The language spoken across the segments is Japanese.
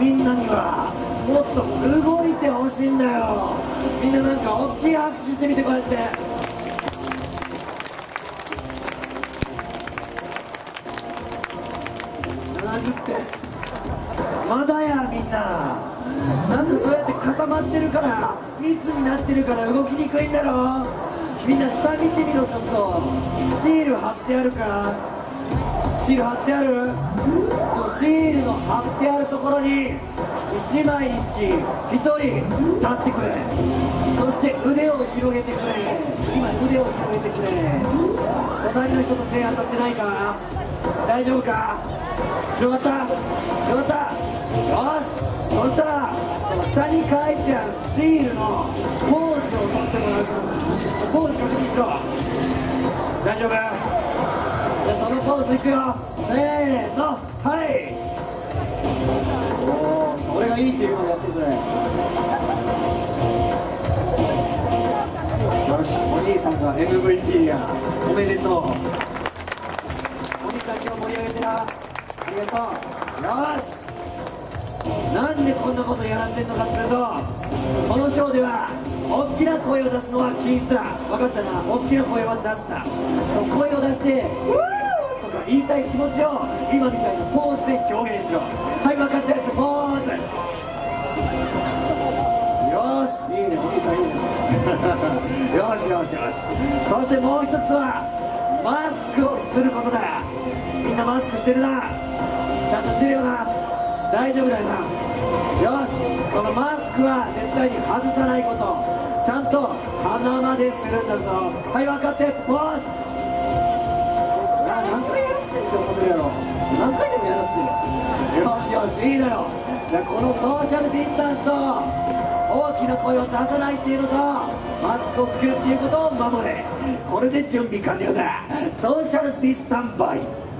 みんなにはもっと動いてほしいんだよ。みんななんか大きい拍手してみて、こうやって。70点まだや。みんななんかそうやって固まってるから密になってるから動きにくいんだろ。みんな下見てみろ。ちょっとシール貼ってあるか。シール貼ってある。シールの貼ってあるところに1枚につき1人立ってくれ。そして腕を広げてくれ。今腕を広げてくれ。隣の人と手当たってないか。大丈夫か。広がった、広がった。よし、そしたらその下に書いてあるシールのポーズを取ってもらうから、ポーズ確認しろ。大丈夫。じゃあそのポーズいくよ。せーの、はい。おー、俺がいいって言うまでやってくれ。よし、お兄さんが MVP や。おめでとう。お兄さん今日盛り上げてな。ありがとう。よし、なんでこんなことやらせてんのかっていうと、このショーでは大きな声を出すのは禁止だ。分かったな。大きな声は出すな。その声を出して「ウー!」とか言いたい気持ちを今みたいなポーズで表現しろ。はい、分かったやつポーズ。よし、いいね、お兄さんいいね。よしよしよし。そしてもう一つはマスクをすることだ。みんなマスクしてるな。ちゃんとしてるよな。大丈夫だよな。よし、このマスクは絶対に外さないこと。ちゃんと鼻までするんだぞ。はい、分かったやつポーズ。何回やらせてって思ってるやろ。何回でもやらせてよ。よしよし、いいだろう。じゃあこのソーシャルディスタンスと大きな声を出さないっていうのとマスクをつけるっていうことを守れ。これで準備完了だ。ソーシャルディスタンバイ。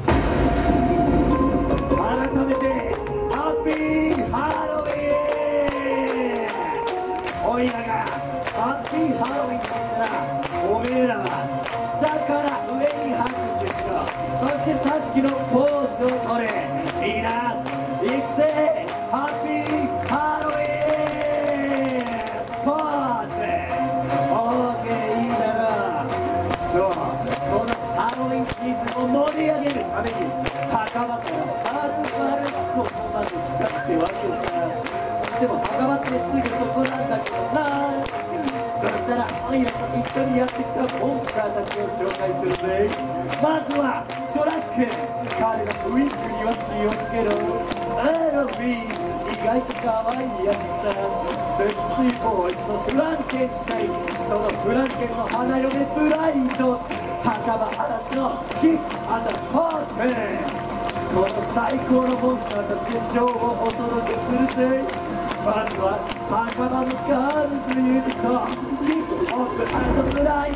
改めてハッピーハロウィーン。おいらがハッピーハロウィーンって言ったらおめえらは下から上に拍手しろ。そしてさっきのポーズを取れ。いいな、いくぜ。ハッピーハロウィーンポーズ。オーケー、いいだろう。そう、このハロウィンシーズンを盛り上げるために墓場からここまで来たってわけさ。でも墓場ってすぐそこなんだけどな。そしたらオイラと一緒にやってきたモンスターたちを紹介するぜ。まずはトラック。彼らのウィンクには気をつけろ。ハロウィーン意外と可愛いやつさ。セクシーボーイズのフランケンしたい。そのフランケンの花嫁ブライド。墓場嵐のキック&コーテ。この最高のモンスターたちでショーをお届けするぜ。まずは墓場のガールズユニットキックオフ&ブライ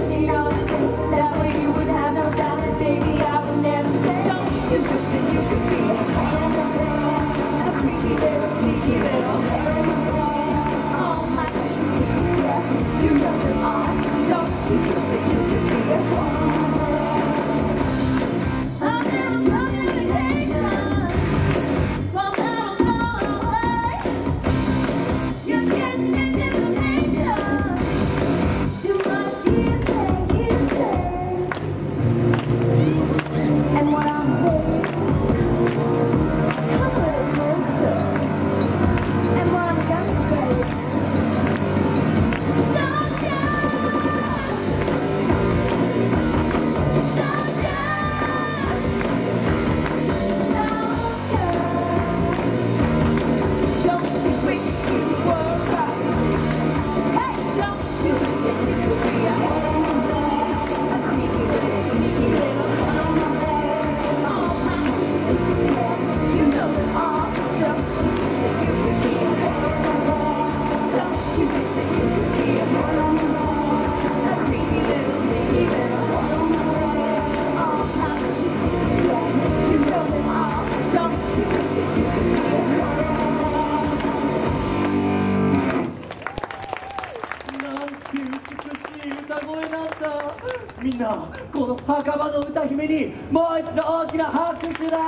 ド。You can 墓場の歌姫にもう一度大きな拍手だ。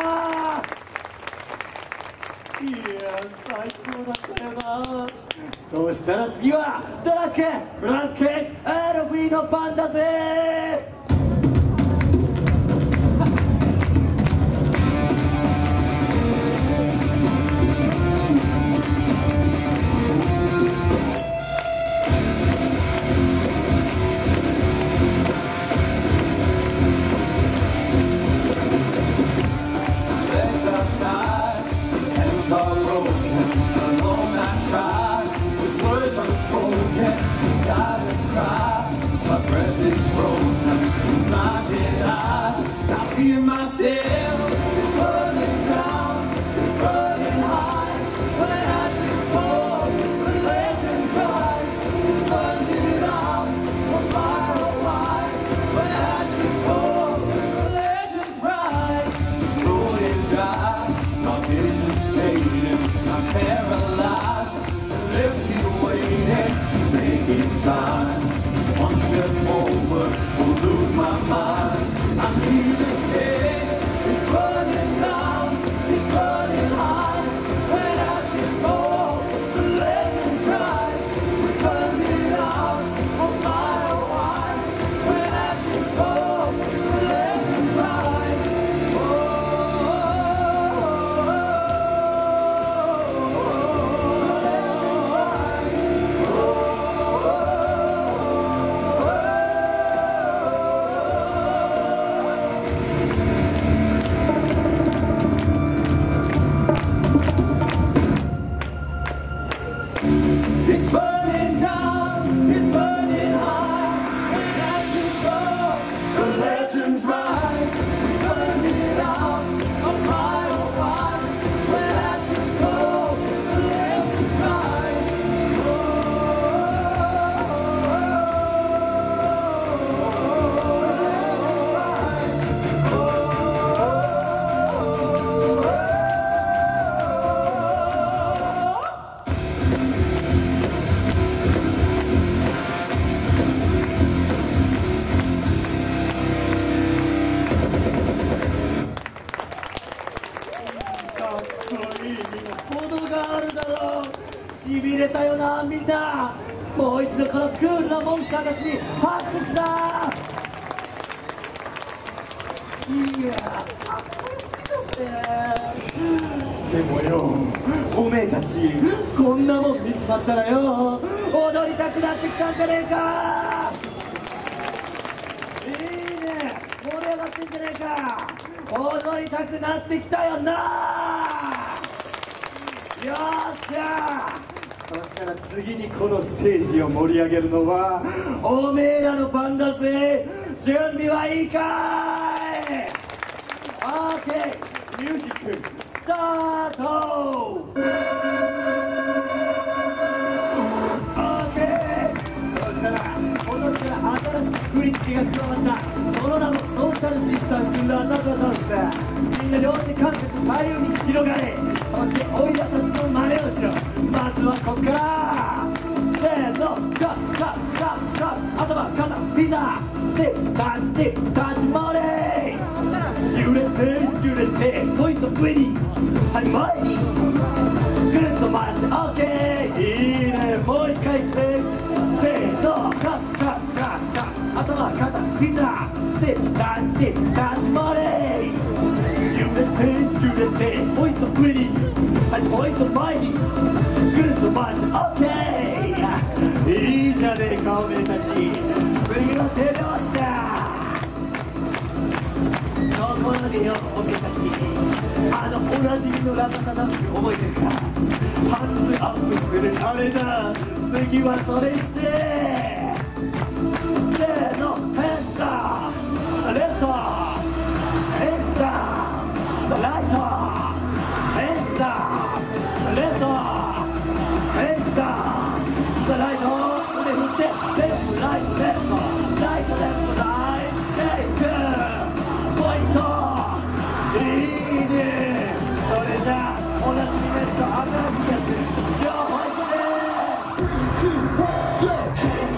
いや最高だったよな。そうしたら次はドラッケンフランケン LV の番だぜ。 Time, one step forward, will lose my mind. I need to stay. It's burning down, it's burning high. When ashes fall, the legends rise. We burn it out, oh my, oh why. When ashes fall, the legends rise. It's burning down, it's burning high. When ashes fall, the legends rise. We burn it out, oh my, oh why. When ashes fall, the legends rise. しびれたよなみんな。もう一度このクールなモンスターたちに拍手だ。いやかっこよすぎですね。でもよおめえたちこんなもん見ちまったらよ踊りたくなってきたんじゃねえか。いいね盛り上がってんじゃねえか。踊りたくなってきたよな。よっしゃ。そしたら次にこのステージを盛り上げるのはおめえらの番だぜ。準備はいいかい。 OK ミュージックスタート。 OK そしたら今年から新しく振り付けが加わったその名もソーシャルディスタンスラタタダンスだ。みんな両手関節左右に広がれ。そしておいらたちの真似をしろ。まずはこっからせーのカッカッカッカッ頭肩ピザステップタッチステップタッチモレー揺れて揺れてポイント上にはい前にぐるっと回して OK いいね。もう一回いくぜ。せーのカッカッカッカッ頭肩ピザステップタッチステップタッチモレー揺れて揺れてポイント上にはいポイント前にぐるっと回して OK いいじゃねえかおめえたち。次の手拍子だ。ところでよおめえたちおなじみのラタタダンス覚えてるか。パンツアップするあれだ。次はそれしてせーのヘッドレフトヘッドライトヘッドレフトヘッドライト腕振ってレフトライトレフトライトレフトライトテイクポイント。いいね。それじゃあ同じイベント新しいやつ両方いくね。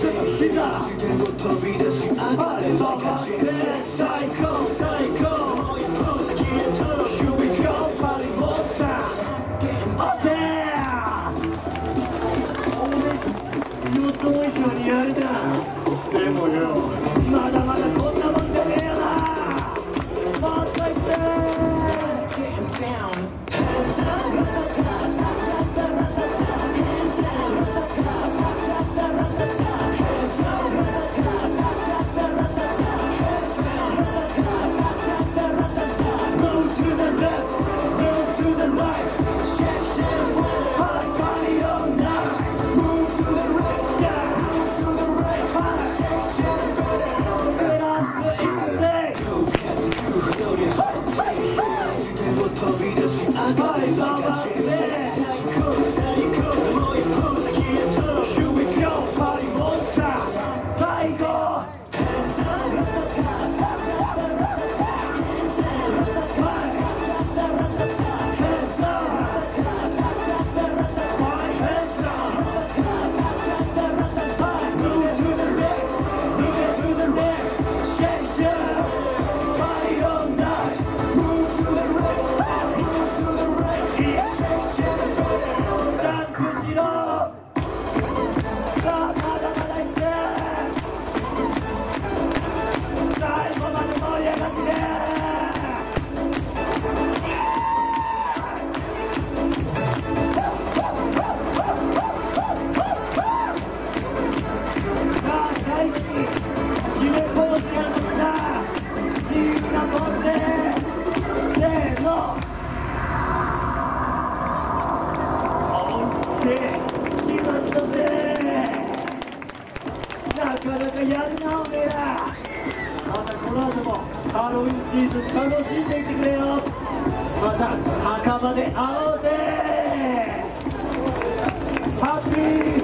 いざ飛び出し上がればかし最高最高もう一歩先へと Here we go パリモンスターオッケー予想以上にやるなでもよまだまだこんなもんじゃねえよなもっといってなかなかやるなおめえらまたこの後もハロウィンシーズン楽しんでいってくれよまた墓場で会おうぜハッピー